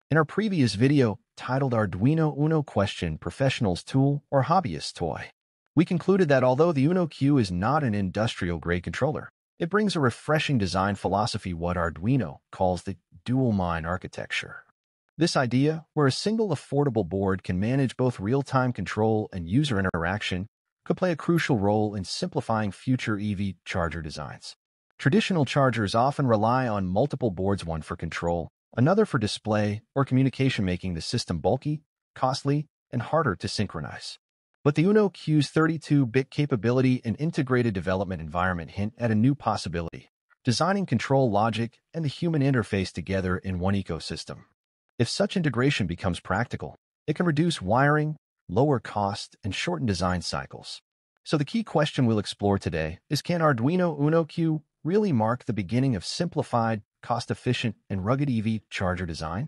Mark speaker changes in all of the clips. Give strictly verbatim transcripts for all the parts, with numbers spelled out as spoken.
Speaker 1: In our previous video, titled Arduino UNO Question Professional's Tool or Hobbyist Toy, we concluded that although the UNO Q is not an industrial-grade controller, it brings a refreshing design philosophy what Arduino calls the dual-mine architecture. This idea, where a single affordable board can manage both real-time control and user interaction, could play a crucial role in simplifying future E V charger designs. Traditional chargers often rely on multiple boards, one for control, another for display or communication, making the system bulky, costly, and harder to synchronize. But the UNO Q's thirty-two bit capability and integrated development environment hint at a new possibility, designing control logic and the human interface together in one ecosystem. If such integration becomes practical, it can reduce wiring, lower cost, and shorten design cycles. So the key question we'll explore today is, can Arduino UNO Q really mark the beginning of simplified, cost-efficient, and rugged E V charger design?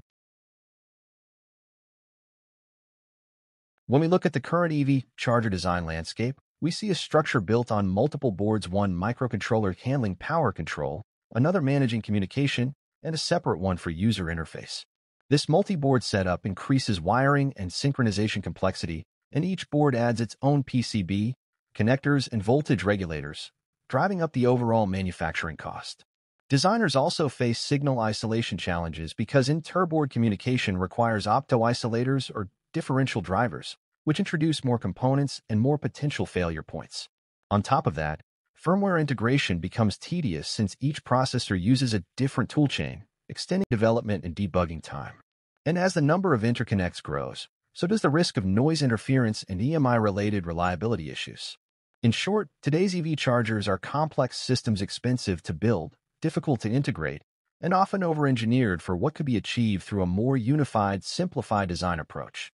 Speaker 1: When we look at the current E V charger design landscape, we see a structure built on multiple boards, one microcontroller handling power control, another managing communication, and a separate one for user interface. This multi-board setup increases wiring and synchronization complexity, and each board adds its own P C B, connectors, and voltage regulators, driving up the overall manufacturing cost. Designers also face signal isolation challenges because inter-board communication requires opto-isolators or differential drivers, which introduce more components and more potential failure points. On top of that, firmware integration becomes tedious since each processor uses a different toolchain, extending development and debugging time. And as the number of interconnects grows, so does the risk of noise interference and E M I-related reliability issues. In short, today's E V chargers are complex systems, expensive to build, difficult to integrate, and often over-engineered for what could be achieved through a more unified, simplified design approach.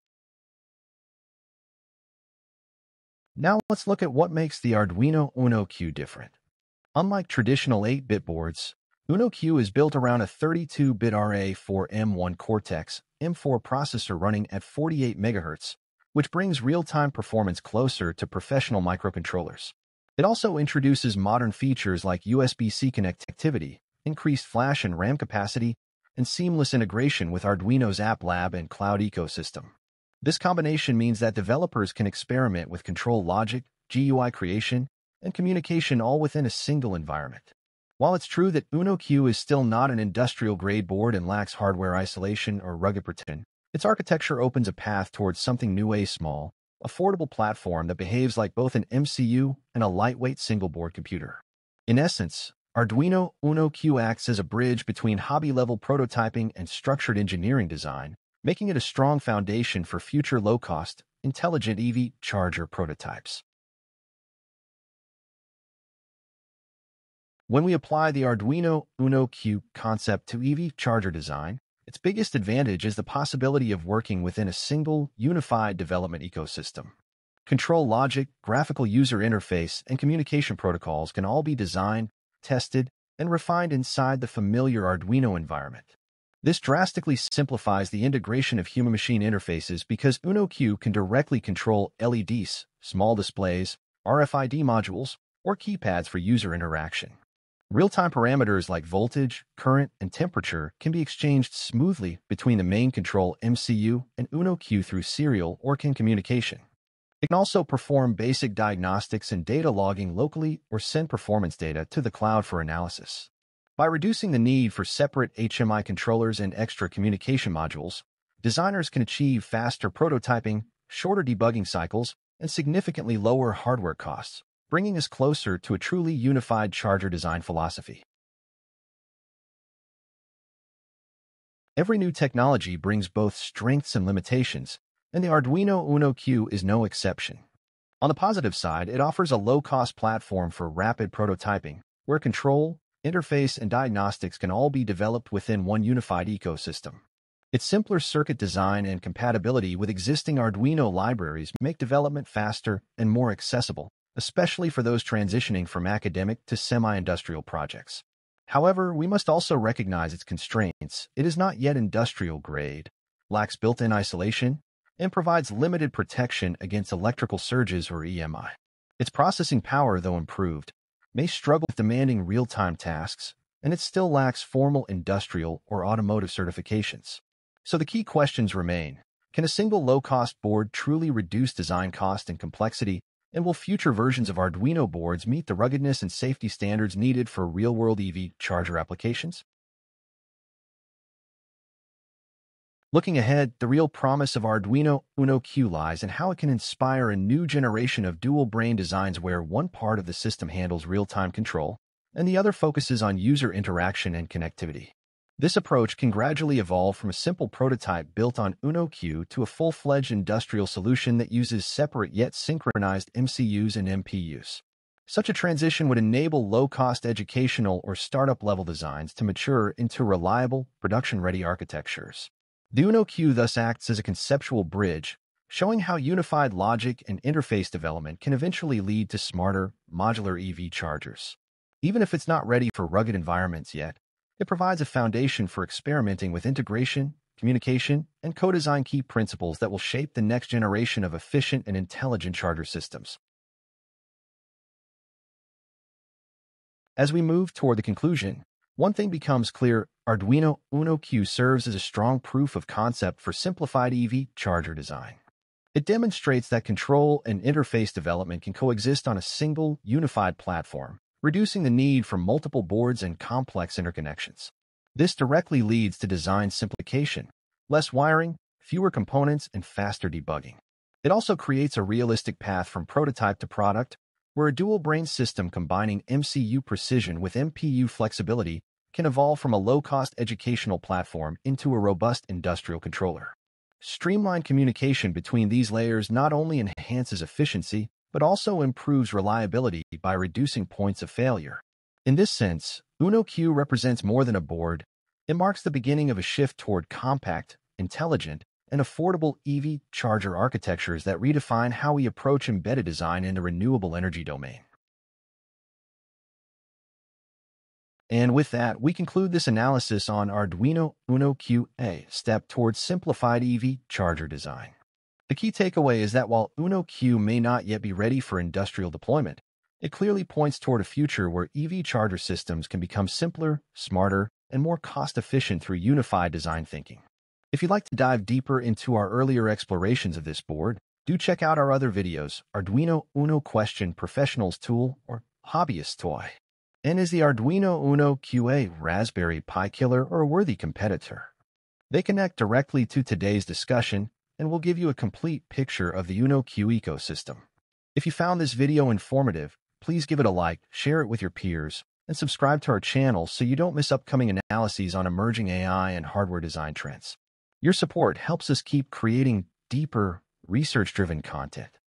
Speaker 1: Now let's look at what makes the Arduino UNO Q different. Unlike traditional eight bit boards, UNO Q is built around a thirty-two bit R A four M one Cortex M four processor running at forty-eight megahertz, which brings real-time performance closer to professional microcontrollers. It also introduces modern features like U S B C connectivity, increased flash and RAM capacity, and seamless integration with Arduino's App Lab and cloud ecosystem. This combination means that developers can experiment with control logic, G U I creation, and communication all within a single environment. While it's true that UNO Q is still not an industrial-grade board and lacks hardware isolation or rugged protection, its architecture opens a path towards something new: a small, affordable platform that behaves like both an M C U and a lightweight single-board computer. In essence, Arduino UNO Q acts as a bridge between hobby-level prototyping and structured engineering design, making it a strong foundation for future low-cost, intelligent E V charger prototypes. When we apply the Arduino UNO Q concept to E V charger design, its biggest advantage is the possibility of working within a single, unified development ecosystem. Control logic, graphical user interface, and communication protocols can all be designed, tested, and refined inside the familiar Arduino environment. This drastically simplifies the integration of human-machine interfaces because UNO Q can directly control L E Ds, small displays, R F I D modules, or keypads for user interaction. Real-time parameters like voltage, current, and temperature can be exchanged smoothly between the main control M C U and UNO Q through serial or CAN communication. It can also perform basic diagnostics and data logging locally or send performance data to the cloud for analysis. By reducing the need for separate H M I controllers and extra communication modules, designers can achieve faster prototyping, shorter debugging cycles, and significantly lower hardware costs, bringing us closer to a truly unified charger design philosophy. Every new technology brings both strengths and limitations, and the Arduino UNO Q is no exception. On the positive side, it offers a low-cost platform for rapid prototyping, where control, interface, and diagnostics can all be developed within one unified ecosystem. Its simpler circuit design and compatibility with existing Arduino libraries make development faster and more accessible, especially for those transitioning from academic to semi-industrial projects. However, we must also recognize its constraints. It is not yet industrial grade, lacks built-in isolation, and provides limited protection against electrical surges or E M I. Its processing power, though improved, may struggle with demanding real-time tasks, and it still lacks formal industrial or automotive certifications. So the key questions remain. Can a single low-cost board truly reduce design cost and complexity? And will future versions of Arduino boards meet the ruggedness and safety standards needed for real-world E V charger applications? Looking ahead, the real promise of Arduino UNO Q lies in how it can inspire a new generation of dual-brain designs where one part of the system handles real-time control and the other focuses on user interaction and connectivity. This approach can gradually evolve from a simple prototype built on UNO Q to a full-fledged industrial solution that uses separate yet synchronized M C Us and M P Us. Such a transition would enable low-cost educational or startup-level designs to mature into reliable, production-ready architectures. The UNO Q thus acts as a conceptual bridge, showing how unified logic and interface development can eventually lead to smarter, modular E V chargers. Even if it's not ready for rugged environments yet, it provides a foundation for experimenting with integration, communication, and co-design key principles that will shape the next generation of efficient and intelligent charger systems. As we move toward the conclusion, one thing becomes clear: Arduino UNO Q serves as a strong proof of concept for simplified E V charger design. It demonstrates that control and interface development can coexist on a single, unified platform, reducing the need for multiple boards and complex interconnections. This directly leads to design simplification, less wiring, fewer components, and faster debugging. It also creates a realistic path from prototype to product, where a dual-brain system combining M C U precision with M P U flexibility can evolve from a low-cost educational platform into a robust industrial controller. Streamlined communication between these layers not only enhances efficiency, but also improves reliability by reducing points of failure. In this sense, UNO Q represents more than a board. It marks the beginning of a shift toward compact, intelligent, and affordable E V charger architectures that redefine how we approach embedded design in the renewable energy domain. And with that, we conclude this analysis on Arduino UNO Q, a step towards simplified E V charger design. The key takeaway is that while UNO Q may not yet be ready for industrial deployment, it clearly points toward a future where E V charger systems can become simpler, smarter, and more cost-efficient through unified design thinking. If you'd like to dive deeper into our earlier explorations of this board, do check out our other videos: Arduino UNO Question Professional's Tool or Hobbyist Toy. And is the Arduino UNO Q a Raspberry Pi killer or a worthy competitor? They connect directly to today's discussion and will give you a complete picture of the UNO Q ecosystem. If you found this video informative, please give it a like, share it with your peers, and subscribe to our channel so you don't miss upcoming analyses on emerging A I and hardware design trends. Your support helps us keep creating deeper, research-driven content.